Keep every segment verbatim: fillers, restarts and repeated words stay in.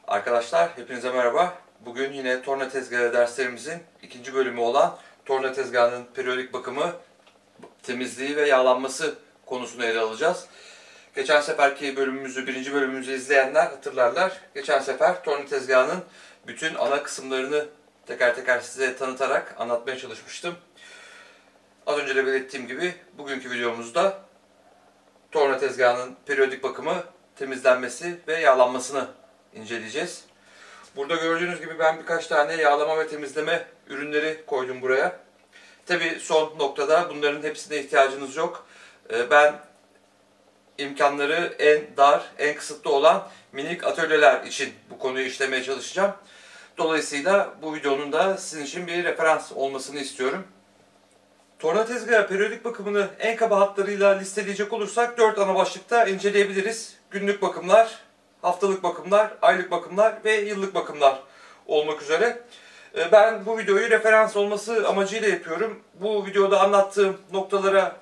Arkadaşlar hepinize merhaba. Bugün yine torna tezgahı derslerimizin ikinci bölümü olan torna tezgahının periyodik bakımı, temizliği ve yağlanması konusunu ele alacağız. Geçen seferki bölümümüzü, birinci bölümümüzü izleyenler hatırlarlar. Geçen sefer torna tezgahının bütün ana kısımlarını teker teker size tanıtarak anlatmaya çalışmıştım. Az önce de belirttiğim gibi bugünkü videomuzda torna tezgahının periyodik bakımı, temizlenmesi ve yağlanmasını inceleyeceğiz. Burada gördüğünüz gibi ben birkaç tane yağlama ve temizleme ürünleri koydum buraya. Tabi son noktada bunların hepsine ihtiyacınız yok. Ben imkanları en dar, en kısıtlı olan minik atölyeler için bu konuyu işlemeye çalışacağım. Dolayısıyla bu videonun da sizin için bir referans olmasını istiyorum. Torna tezgahı periyodik bakımını en kaba hatlarıyla listeleyecek olursak dört ana başlıkta inceleyebiliriz. Günlük bakımlar, haftalık bakımlar, aylık bakımlar ve yıllık bakımlar olmak üzere. Ben bu videoyu referans olması amacıyla yapıyorum. Bu videoda anlattığım noktalara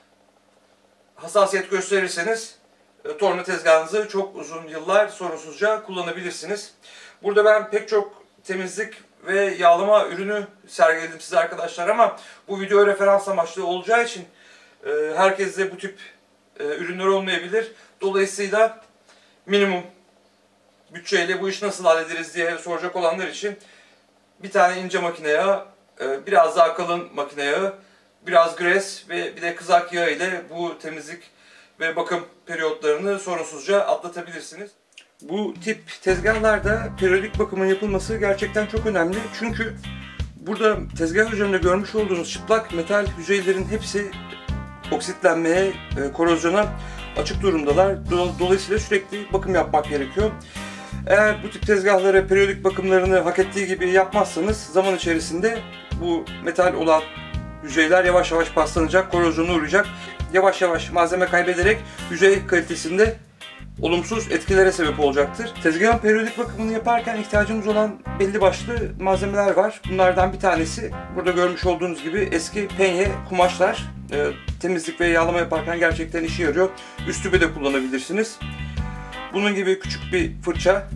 hassasiyet gösterirseniz torna tezgahınızı çok uzun yıllar sorunsuzca kullanabilirsiniz. Burada ben pek çok temizlik ve yağlama ürünü sergiledim size arkadaşlar ama bu video referans amaçlı olacağı için herkeste bu tip ürünler olmayabilir. Dolayısıyla minimum bütçeyle bu işi nasıl hallederiz diye soracak olanlar için bir tane ince makine yağı, biraz daha kalın makine yağı, biraz gres ve bir de kızak yağı ile bu temizlik ve bakım periyotlarını sorunsuzca atlatabilirsiniz. Bu tip tezgahlarda periyodik bakımın yapılması gerçekten çok önemli. Çünkü burada tezgah üzerinde görmüş olduğunuz çıplak metal yüzeylerin hepsi oksitlenmeye, korozyona açık durumdalar. Dolayısıyla sürekli bakım yapmak gerekiyor. Eğer bu tip tezgahlara periyodik bakımlarını hak ettiği gibi yapmazsanız zaman içerisinde bu metal olan yüzeyler yavaş yavaş paslanacak, korozyona uğrayacak. Yavaş yavaş malzeme kaybederek yüzey kalitesinde olumsuz etkilere sebep olacaktır. Tezgahın periyodik bakımını yaparken ihtiyacımız olan belli başlı malzemeler var. Bunlardan bir tanesi burada görmüş olduğunuz gibi eski penye kumaşlar. E, temizlik ve yağlama yaparken gerçekten işe yarıyor. Üst tübe de kullanabilirsiniz. Bunun gibi küçük bir fırça.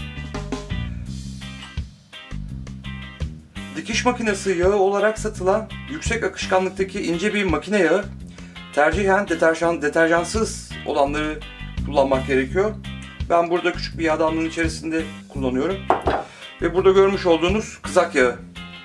Dikiş makinesi yağı olarak satılan yüksek akışkanlıktaki ince bir makine yağı. Tercihen deterjan, deterjansız olanları kullanmak gerekiyor. Ben burada küçük bir yağdanlığın içerisinde kullanıyorum. Ve burada görmüş olduğunuz kızak yağı.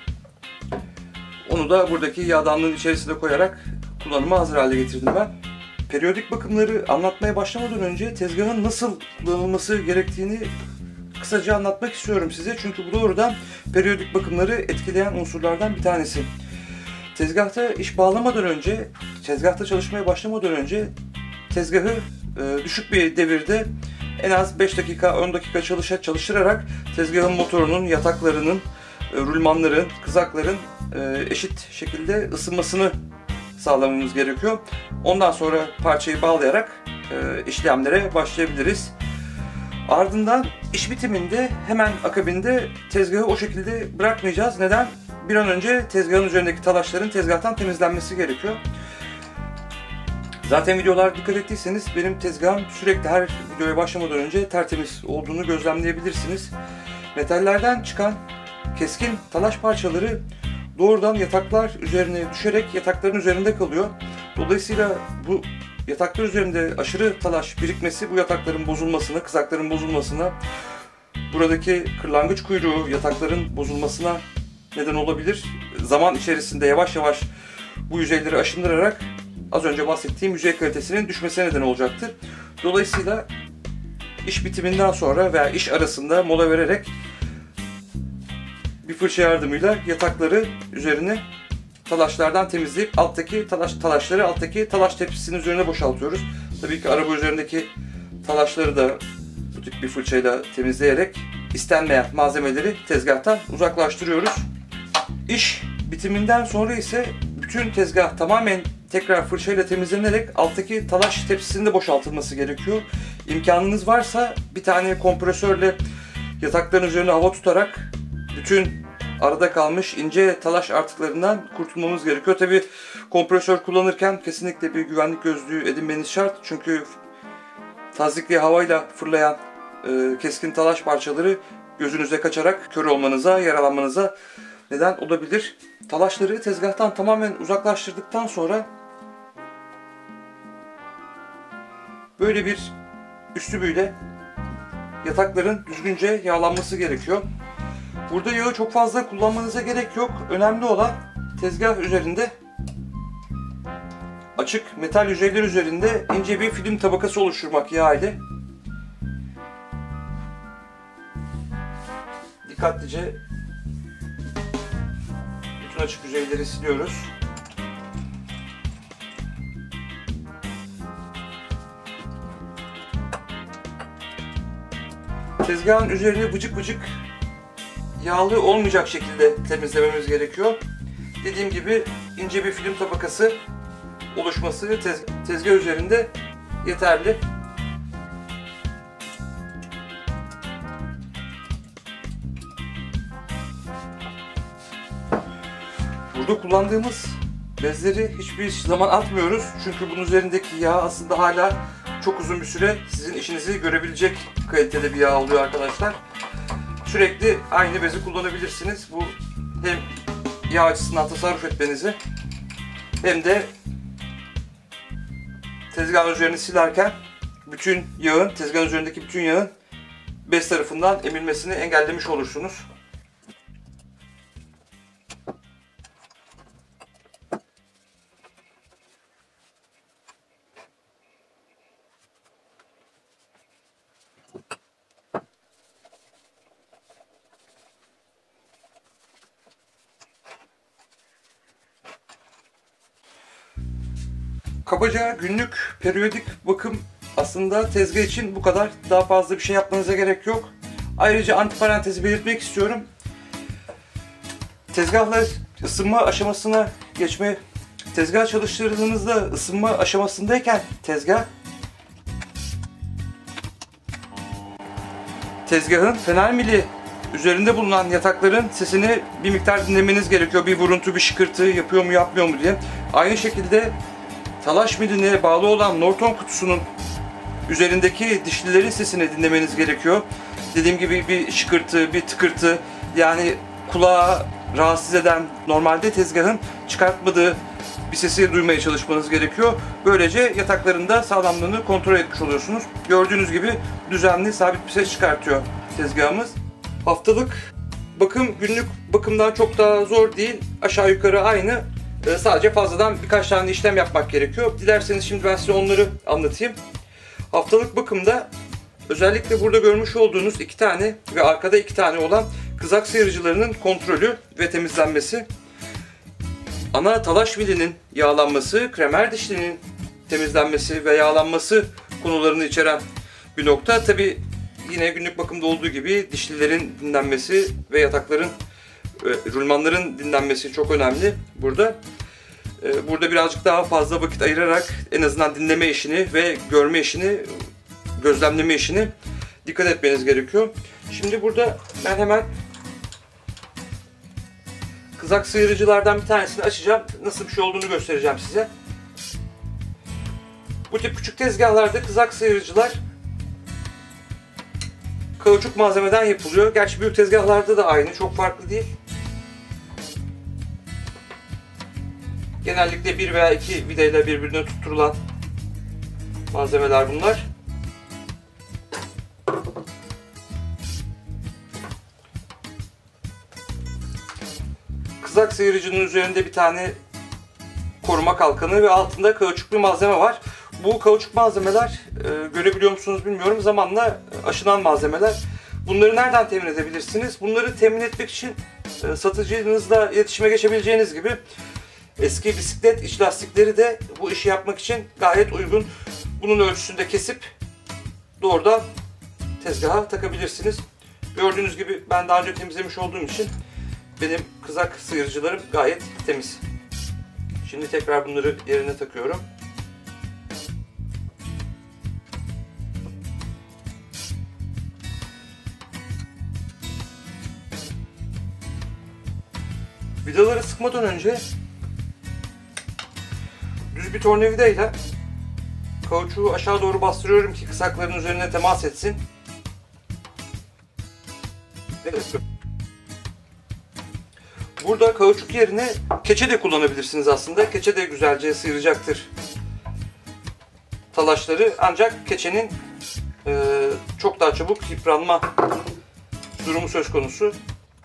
Onu da buradaki yağdanlığın içerisine koyarak kullanıma hazır hale getirdim ben. Periyodik bakımları anlatmaya başlamadan önce tezgahın nasıl kullanılması gerektiğini kısaca anlatmak istiyorum size. Çünkü bu doğrudan periyodik bakımları etkileyen unsurlardan bir tanesi. Tezgahta iş bağlamadan önce, tezgahta çalışmaya başlamadan önce tezgahı e, düşük bir devirde en az beş dakika on dakika çalışa, çalıştırarak tezgahın motorunun, yataklarının, e, rulmanların, kızakların e, eşit şekilde ısınmasını sağlamamız gerekiyor. Ondan sonra parçayı bağlayarak e, işlemlere başlayabiliriz. Ardından iş bitiminde hemen akabinde tezgahı o şekilde bırakmayacağız. Neden? Bir an önce tezgahın üzerindeki talaşların tezgahtan temizlenmesi gerekiyor. Zaten videolar dikkat ettiyseniz benim tezgahım sürekli her videoya başlamadan önce tertemiz olduğunu gözlemleyebilirsiniz. Metallerden çıkan keskin talaş parçaları doğrudan yataklar üzerine düşerek yatakların üzerinde kalıyor. Dolayısıyla bu yataklar üzerinde aşırı talaş birikmesi bu yatakların bozulmasına, kızakların bozulmasına, buradaki kırlangıç kuyruğu yatakların bozulmasına neden olabilir. Zaman içerisinde yavaş yavaş bu yüzeyleri aşındırarak az önce bahsettiğim yüzey kalitesinin düşmesine neden olacaktır. Dolayısıyla iş bitiminden sonra veya iş arasında mola vererek bir fırça yardımıyla yatakları üzerine talaşlardan temizleyip alttaki talaş, talaşları alttaki talaş tepsisinin üzerine boşaltıyoruz. Tabii ki araba üzerindeki talaşları da bu tip bir fırçayla temizleyerek istenmeyen malzemeleri tezgahtan uzaklaştırıyoruz. İş bitiminden sonra ise bütün tezgah tamamen tekrar fırçayla temizlenerek alttaki talaş tepsisinde boşaltılması gerekiyor. İmkanınız varsa bir tane kompresörle yatakların üzerine hava tutarak bütün arada kalmış ince talaş artıklarından kurtulmamız gerekiyor. Tabi kompresör kullanırken kesinlikle bir güvenlik gözlüğü edinmeniz şart. Çünkü tazyikli havayla fırlayan e, keskin talaş parçaları gözünüze kaçarak kör olmanıza, yaralanmanıza neden olabilir. Talaşları tezgahtan tamamen uzaklaştırdıktan sonra böyle bir üslubuyla yatakların düzgünce yağlanması gerekiyor. Burada yağı çok fazla kullanmanıza gerek yok. Önemli olan tezgah üzerinde açık metal yüzeyler üzerinde ince bir film tabakası oluşturmak yağ ile. Dikkatlice bütün açık yüzeyleri siliyoruz. Tezgahın üzerini vıcık vıcık yağlı olmayacak şekilde temizlememiz gerekiyor. Dediğim gibi ince bir film tabakası oluşması tez tezgah üzerinde yeterli. Burada kullandığımız bezleri hiçbir zaman atmıyoruz. Çünkü bunun üzerindeki yağ aslında hala çok uzun bir süre sizin işinizi görebilecek kalitede bir yağ oluyor arkadaşlar. Sürekli aynı bezi kullanabilirsiniz. Bu hem yağ açısından tasarruf etmenizi hem de tezgahın üzerini silerken bütün yağın, tezgahın üzerindeki bütün yağın bez tarafından emilmesini engellemiş olursunuz. Kabaca günlük periyodik bakım aslında tezgah için bu kadar. Daha fazla bir şey yapmanıza gerek yok. Ayrıca antiparantezi belirtmek istiyorum. Tezgahlar ısınma aşamasına geçme, tezgah çalıştırdığınızda ısınma aşamasındayken tezgah tezgahın fener mili üzerinde bulunan yatakların sesini bir miktar dinlemeniz gerekiyor. Bir vuruntu, bir şıkırtı yapıyor mu yapmıyor mu diye. Aynı şekilde talaş miline bağlı olan Norton kutusunun üzerindeki dişlilerin sesini dinlemeniz gerekiyor. Dediğim gibi bir şıkırtı, bir tıkırtı, yani kulağı rahatsız eden, normalde tezgahın çıkartmadığı bir sesi duymaya çalışmanız gerekiyor. Böylece yatakların da sağlamlığını kontrol etmiş oluyorsunuz. Gördüğünüz gibi düzenli, sabit bir ses çıkartıyor tezgahımız. Haftalık bakım günlük bakımdan çok daha zor değil. Aşağı yukarı aynı. Sadece fazladan birkaç tane işlem yapmak gerekiyor. Dilerseniz şimdi ben size onları anlatayım. Haftalık bakımda özellikle burada görmüş olduğunuz iki tane ve arkada iki tane olan kızak sıyırıcılarının kontrolü ve temizlenmesi, ana talaş milinin yağlanması, kremer dişlinin temizlenmesi ve yağlanması konularını içeren bir nokta. Tabi yine günlük bakımda olduğu gibi dişlilerin dinlenmesi ve yatakların, rulmanların dinlenmesi çok önemli burada. Burada birazcık daha fazla vakit ayırarak en azından dinleme işini ve görme işini, gözlemleme işini dikkat etmeniz gerekiyor. Şimdi burada ben hemen kızak sıyırıcılardan bir tanesini açacağım. Nasıl bir şey olduğunu göstereceğim size. Bu tip küçük tezgahlarda kızak sıyırıcılar kauçuk malzemeden yapılıyor. Gerçi büyük tezgahlarda da aynı, çok farklı değil. Genellikle bir veya iki vidayla birbirine tutturulan malzemeler bunlar. Kızak sıyırıcının üzerinde bir tane koruma kalkanı ve altında kauçuklu malzeme var. Bu kauçuk malzemeler e, görebiliyor musunuz bilmiyorum, zamanla aşınan malzemeler. Bunları nereden temin edebilirsiniz? Bunları temin etmek için e, satıcınızla iletişime geçebileceğiniz gibi eski bisiklet iç lastikleri de bu işi yapmak için gayet uygun. Bunun ölçüsünde kesip doğrudan tezgaha takabilirsiniz. Gördüğünüz gibi ben daha önce temizlemiş olduğum için benim kızak sıyırıcılarım gayet temiz. Şimdi tekrar bunları yerine takıyorum. Vidaları sıkmadan önce düz bir tornavidayla kauçuğu aşağı doğru bastırıyorum ki kısakların üzerine temas etsin. Burada kauçuk yerine keçe de kullanabilirsiniz aslında. Keçe de güzelce sıyıracaktır talaşları. Ancak keçenin e, çok daha çabuk yıpranma durumu söz konusu.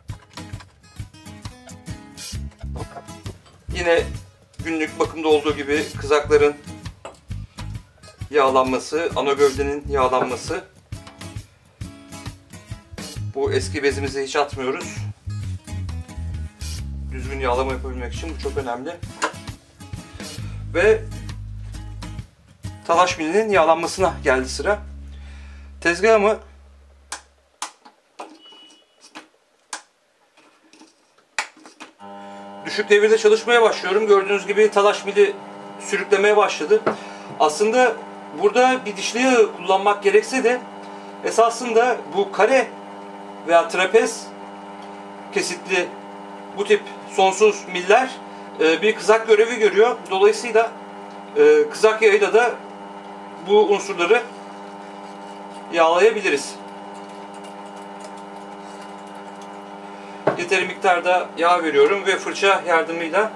Yine günlük bakımda olduğu gibi kızakların yağlanması, ana gövdenin yağlanması. Bu eski bezimizi hiç atmıyoruz. Düzgün yağlama yapabilmek için bu çok önemli. Ve talaş milinin yağlanmasına geldi sıra. Tezgahımı düşük devirde çalışmaya başlıyorum. Gördüğünüz gibi talaş mili sürüklemeye başladı. Aslında burada bir dişli yağı kullanmak gerekse de esasında bu kare veya trapez kesitli bu tip sonsuz miller bir kızak görevi görüyor. Dolayısıyla kızak yağıyla da bu unsurları yağlayabiliriz. Yeteri miktarda yağ veriyorum ve fırça yardımıyla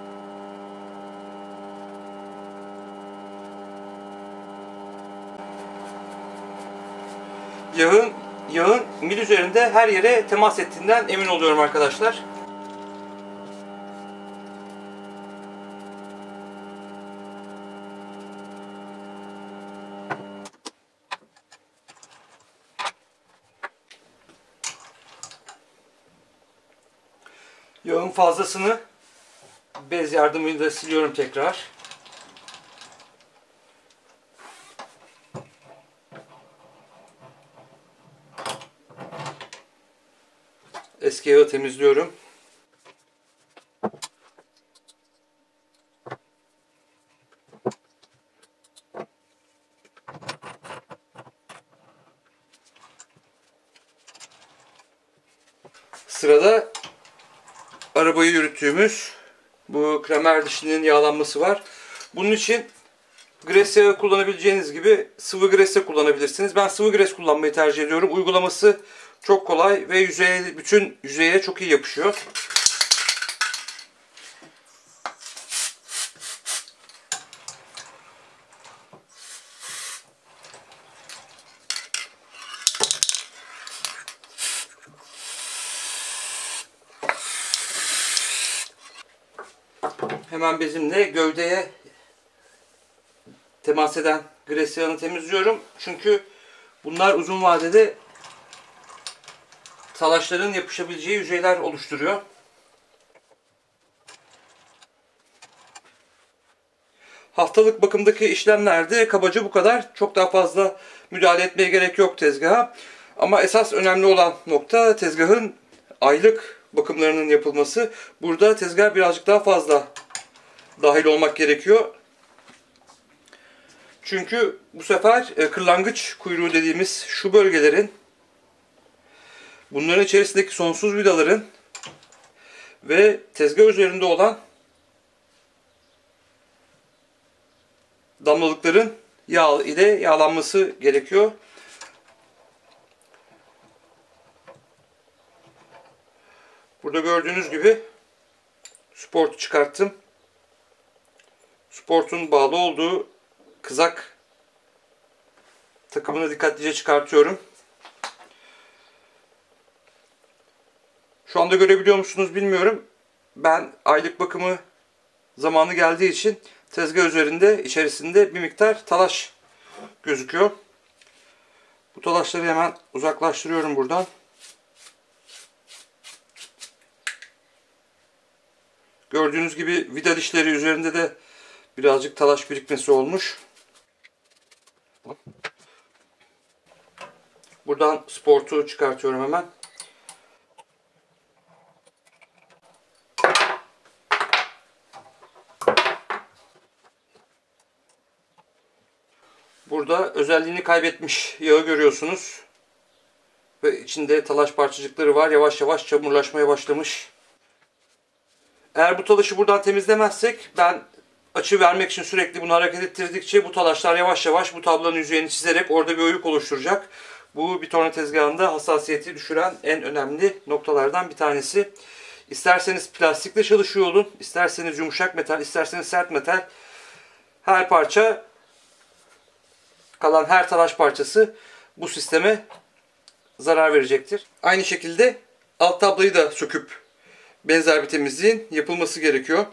yağın yağın mil üzerinde her yere temas ettiğinden emin oluyorum arkadaşlar. Yağın fazlasını bez yardımıyla siliyorum tekrar. Eski yağı temizliyorum. Sırada arabayı yürüttüğümüz bu kramer dişlinin yağlanması var. Bunun için gres yağı kullanabileceğiniz gibi sıvı gres de kullanabilirsiniz. Ben sıvı gres kullanmayı tercih ediyorum. Uygulaması çok kolay ve yüzeye, bütün yüzeye çok iyi yapışıyor. Hemen bezimle gövdeye temas eden gres yağını temizliyorum. Çünkü bunlar uzun vadede talaşların yapışabileceği yüzeyler oluşturuyor. Haftalık bakımdaki işlemlerde kabaca bu kadar. Çok daha fazla müdahale etmeye gerek yok tezgaha. Ama esas önemli olan nokta tezgahın aylık bakımlarının yapılması. Burada tezgah birazcık daha fazla dahil olmak gerekiyor. Çünkü bu sefer kırlangıç kuyruğu dediğimiz şu bölgelerin, bunların içerisindeki sonsuz vidaların ve tezgah üzerinde olan damlalıkların yağ ile yağlanması gerekiyor. Burada gördüğünüz gibi sportu çıkarttım. Sportun bağlı olduğu kızak takımını dikkatlice çıkartıyorum. Şu anda görebiliyor musunuz bilmiyorum. Ben aylık bakımı zamanı geldiği için tezgah üzerinde içerisinde bir miktar talaş gözüküyor. Bu talaşları hemen uzaklaştırıyorum buradan. Gördüğünüz gibi vida dişleri üzerinde de birazcık talaş birikmesi olmuş. Buradan sportu çıkartıyorum hemen. Burada özelliğini kaybetmiş yağı görüyorsunuz. Ve içinde talaş parçacıkları var. Yavaş yavaş çamurlaşmaya başlamış. Eğer bu talaşı buradan temizlemezsek, ben açı vermek için sürekli bunu hareket ettirdikçe bu talaşlar yavaş yavaş bu tablanın yüzeyini çizerek orada bir oyuk oluşturacak. Bu bir torna tezgahında hassasiyeti düşüren en önemli noktalardan bir tanesi. İsterseniz plastikle çalışıyor olun, isterseniz yumuşak metal, isterseniz sert metal. Her parça, kalan her talaş parçası bu sisteme zarar verecektir. Aynı şekilde alt tablayı da söküp benzer bir temizliğin yapılması gerekiyor.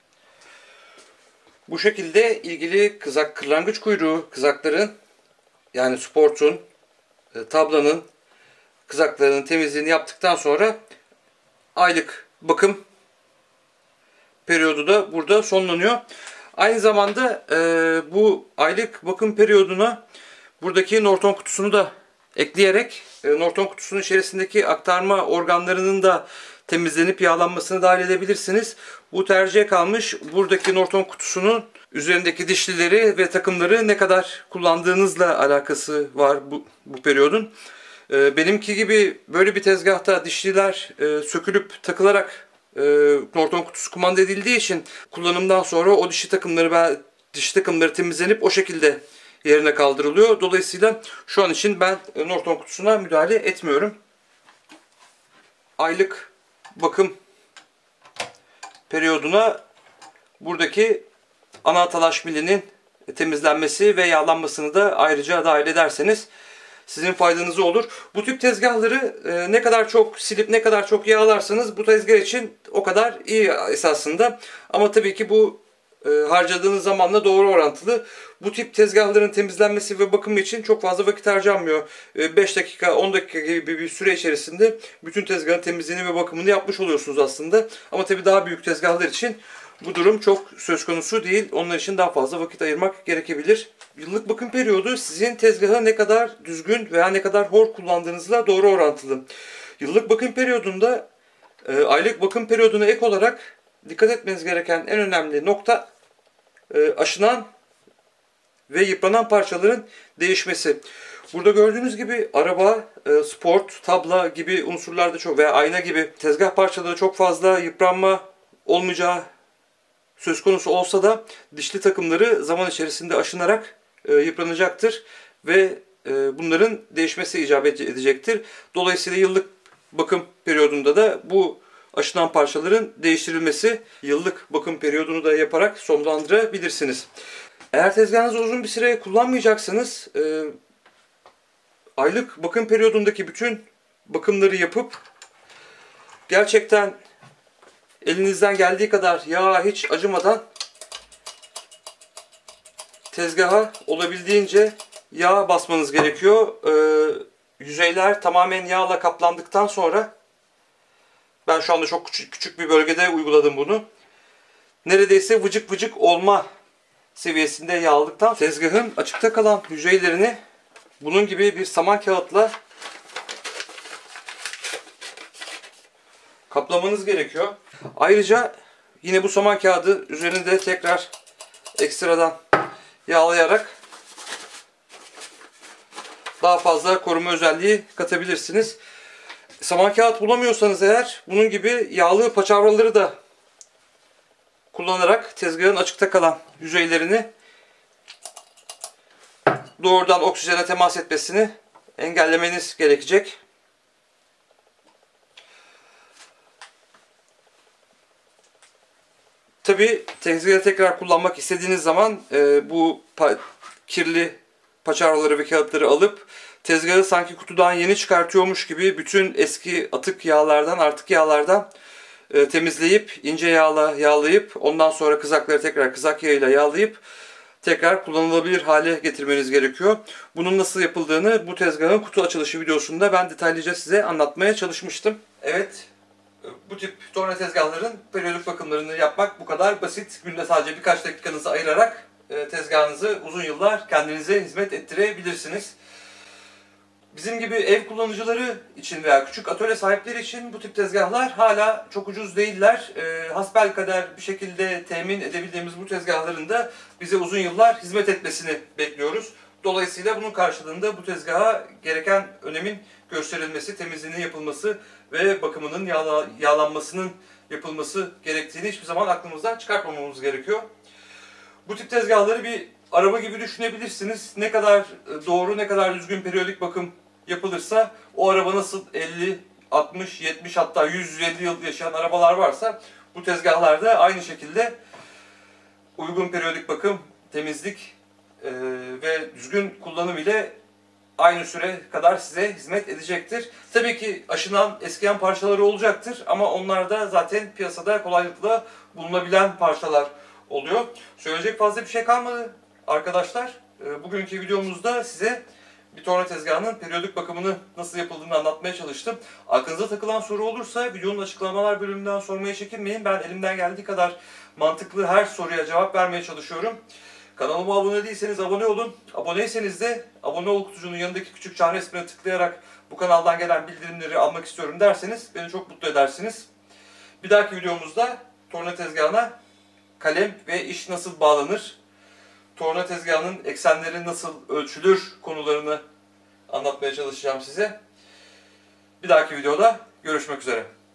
Bu şekilde ilgili kızak, kırlangıç kuyruğu kızakların, yani sportun, tablanın kızaklarının temizliğini yaptıktan sonra aylık bakım periyodu da burada sonlanıyor. Aynı zamanda e, bu aylık bakım periyoduna buradaki Norton kutusunu da ekleyerek e, Norton kutusunun içerisindeki aktarma organlarının da temizlenip yağlanmasını dahil edebilirsiniz. Bu tercihe kalmış. Buradaki Norton kutusunun üzerindeki dişlileri ve takımları ne kadar kullandığınızla alakası var bu, bu periyodun. E, benimki gibi böyle bir tezgahta dişliler e, sökülüp takılarak e, Norton kutusu kumanda edildiği için kullanımdan sonra o dişli takımları ben dişli takımları temizlenip o şekilde yerine kaldırılıyor. Dolayısıyla şu an için ben Norton kutusuna müdahale etmiyorum. Aylık bakım periyoduna buradaki ana talaş milinin temizlenmesi ve yağlanmasını da ayrıca dahil ederseniz sizin faydanıza olur. Bu tip tezgahları ne kadar çok silip ne kadar çok yağlarsanız bu tezgah için o kadar iyi esasında. Ama tabii ki bu harcadığınız zamanla doğru orantılı. Bu tip tezgahların temizlenmesi ve bakımı için çok fazla vakit harcanmıyor. beş dakika, on dakika gibi bir süre içerisinde bütün tezgahın temizliğini ve bakımını yapmış oluyorsunuz aslında. Ama tabii daha büyük tezgahlar için bu durum çok söz konusu değil. Onlar için daha fazla vakit ayırmak gerekebilir. Yıllık bakım periyodu sizin tezgahı ne kadar düzgün veya ne kadar hor kullandığınızla doğru orantılı. Yıllık bakım periyodunda e, aylık bakım periyoduna ek olarak dikkat etmeniz gereken en önemli nokta e, aşınan ve yıpranan parçaların değişmesi. Burada gördüğünüz gibi araba, e, sport, tabla gibi unsurlarda çok veya ayna gibi tezgah parçaları çok fazla yıpranma olmayacağı söz konusu olsa da dişli takımları zaman içerisinde aşınarak e, yıpranacaktır ve e, bunların değişmesi icap edecektir. Dolayısıyla yıllık bakım periyodunda da bu aşınan parçaların değiştirilmesi, yıllık bakım periyodunu da yaparak sonlandırabilirsiniz. Eğer tezgahınızı uzun bir süre kullanmayacaksanız e, aylık bakım periyodundaki bütün bakımları yapıp gerçekten elinizden geldiği kadar yağa hiç acımadan tezgaha olabildiğince yağ basmanız gerekiyor. Ee, yüzeyler tamamen yağla kaplandıktan sonra, ben şu anda çok küçük, küçük bir bölgede uyguladım bunu, neredeyse vıcık vıcık olma seviyesinde yağladıktan tezgahın açıkta kalan yüzeylerini bunun gibi bir saman kağıtla kaplamanız gerekiyor. Ayrıca yine bu saman kağıdı üzerinde tekrar ekstradan yağlayarak daha fazla koruma özelliği katabilirsiniz. Saman kağıt bulamıyorsanız eğer bunun gibi yağlı paçavraları da kullanarak tezgahın açıkta kalan yüzeylerini doğrudan oksijene temas etmesini engellemeniz gerekecek. Tabi tezgahı tekrar kullanmak istediğiniz zaman e, bu pa kirli paçavraları ve kağıtları alıp tezgahı sanki kutudan yeni çıkartıyormuş gibi bütün eski atık yağlardan, artık yağlardan e, temizleyip ince yağla yağlayıp ondan sonra kızakları tekrar kızak yağıyla yağlayıp tekrar kullanılabilir hale getirmeniz gerekiyor. Bunun nasıl yapıldığını bu tezgahın kutu açılışı videosunda ben detaylıca size anlatmaya çalışmıştım. Evet. Bu tip torna tezgahların periyodik bakımlarını yapmak bu kadar basit. Günde sadece birkaç dakikanızı ayırarak tezgahınızı uzun yıllar kendinize hizmet ettirebilirsiniz. Bizim gibi ev kullanıcıları için veya küçük atölye sahipleri için bu tip tezgahlar hala çok ucuz değiller. E, hasbelkader bir şekilde temin edebildiğimiz bu tezgahların da bize uzun yıllar hizmet etmesini bekliyoruz. Dolayısıyla bunun karşılığında bu tezgaha gereken önemin gösterilmesi, temizliğinin yapılması ve bakımının yağla, yağlanmasının yapılması gerektiğini hiçbir zaman aklımızdan çıkartmamamız gerekiyor. Bu tip tezgahları bir araba gibi düşünebilirsiniz. Ne kadar doğru, ne kadar düzgün periyodik bakım yapılırsa o araba nasıl elli, altmış, yetmiş hatta yüz yüz elli yıl yaşayan arabalar varsa bu tezgahlarda aynı şekilde uygun periyodik bakım, temizlik e, ve düzgün kullanım ile aynı süre kadar size hizmet edecektir. Tabii ki aşınan, eskiyen parçaları olacaktır ama onlar da zaten piyasada kolaylıkla bulunabilen parçalar oluyor. Söyleyecek fazla bir şey kalmadı arkadaşlar. Bugünkü videomuzda size bir torna tezgahının periyodik bakımını nasıl yapıldığını anlatmaya çalıştım. Aklınıza takılan soru olursa videonun açıklamalar bölümünden sormaya çekinmeyin. Ben elimden geldiği kadar mantıklı her soruya cevap vermeye çalışıyorum. Kanalıma abone değilseniz abone olun. Aboneyseniz de abone ol kutucuğunun yanındaki küçük çan resmine tıklayarak bu kanaldan gelen bildirimleri almak istiyorum derseniz beni çok mutlu edersiniz. Bir dahaki videomuzda torna tezgahına kalem ve iş nasıl bağlanır, torna tezgahının eksenleri nasıl ölçülür konularını anlatmaya çalışacağım size. Bir dahaki videoda görüşmek üzere.